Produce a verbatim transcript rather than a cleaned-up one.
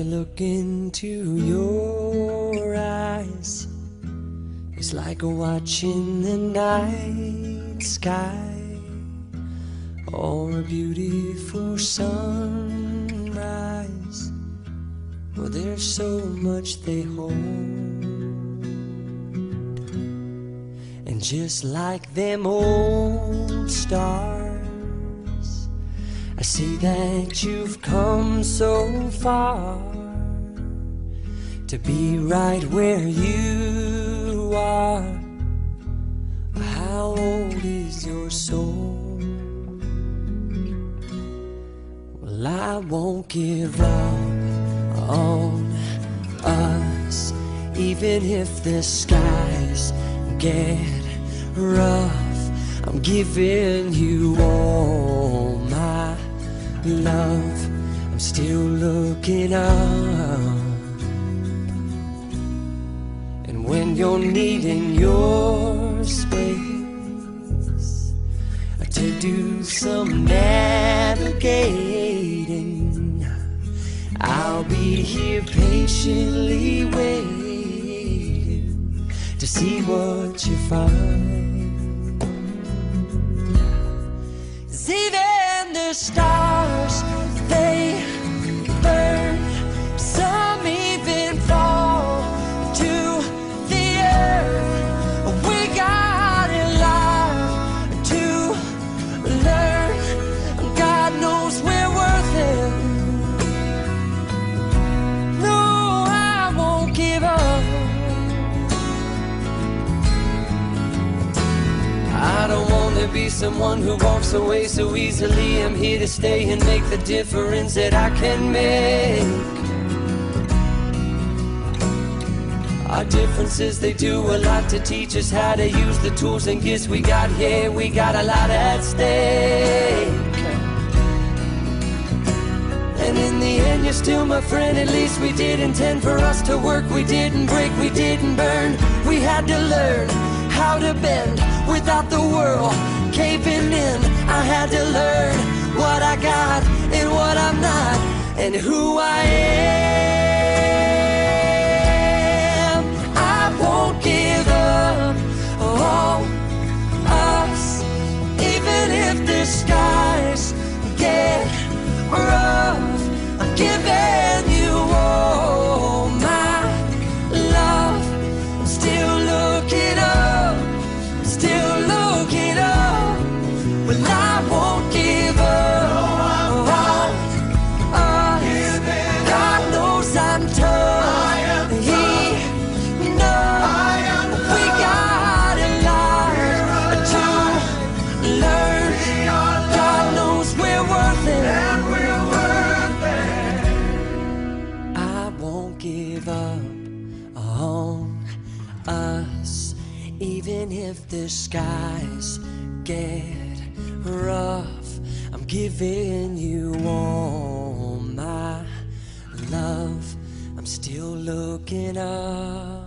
look into your eyes, it's like watching the night sky or a beautiful sunrise. Well, there's so much they hold, and just like them old stars, I see that you've come so far to be right where you are. How old is your soul? Well, I won't give up on us, even if the skies get rough. I'm giving you all my love. I'm still looking up, and when you're needing your space to do some navigating, I'll be here patiently waiting to see what you find. 'Cause even the stars, they burn, some even fall to the earth. We got a lot to learn. God knows we're worth it. No, I won't give up. I don't want to be someone who walks away so easily. I'm here to stay and make the difference that I can make. Our differences, they do a lot to teach us how to use the tools and gifts we got here. We got a lot at stake, and in the end, you're still my friend. At least we did intend for us to work. We didn't break, we didn't burn. We had to learn how to bend without the world caving in. I had to learn what I got and what I'm not, and who I am. I won't give up on us, even if the skies get rough. I'm giving you all my love. I'm still looking up, still looking up. Well, I won't give up on us. God knows I'm tough. He knows we got a lot to learn. God knows we're worth it. I won't give up on us, even if the skies get rough. I'm giving you all my love. I'm still looking up.